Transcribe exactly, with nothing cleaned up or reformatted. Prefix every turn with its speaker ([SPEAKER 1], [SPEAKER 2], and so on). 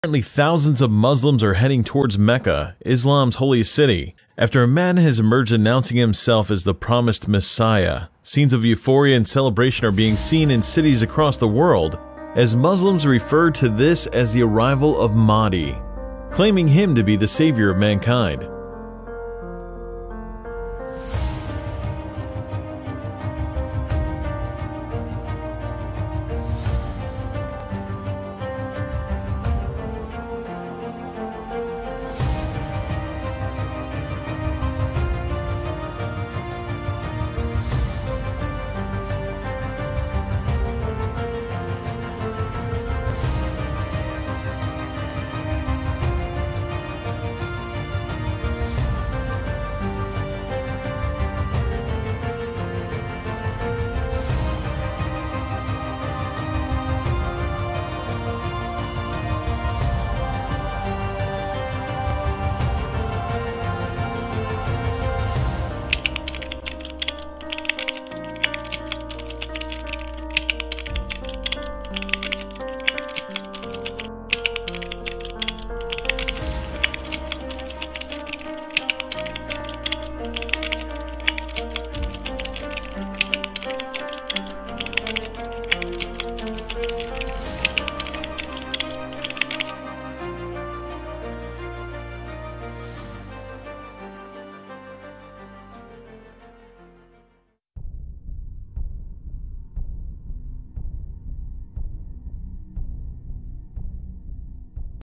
[SPEAKER 1] Currently, thousands of Muslims are heading towards Mecca, Islam's holy city, after a man has emerged announcing himself as the promised Messiah. Scenes of euphoria and celebration are being seen in cities across the world, as Muslims refer to this as the arrival of Mahdi, claiming him to be the savior of mankind.